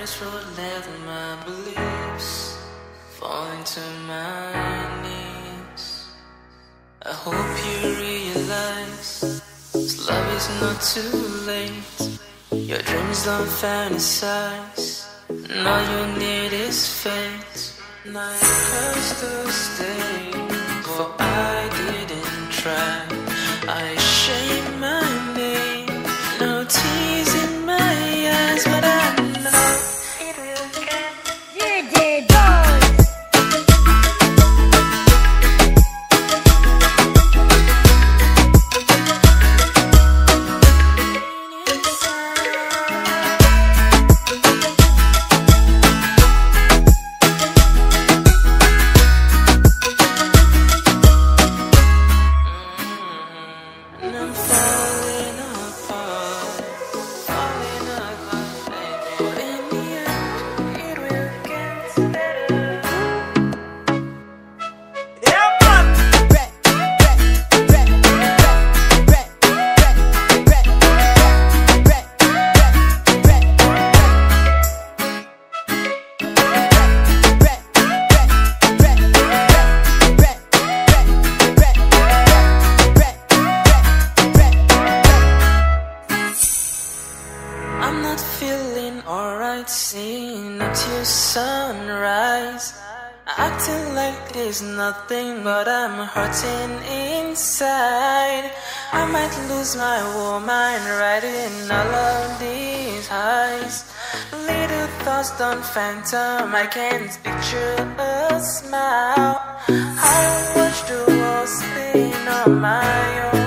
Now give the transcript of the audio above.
this road left my beliefs falling to my knees. I hope you realize this love is not too late. Your dreams don't fantasize, and all you need is fate. Now it hurts to stay, for I didn't try. I shame my name, no tears in my eyes, but I know it will get. You did I'm not feeling alright, seeing up to sunrise, acting like there's nothing, but I'm hurting inside. I might lose my whole mind riding all of these highs. Little thoughts don't phantom, I can't picture a smile. I watch the world spin on my own.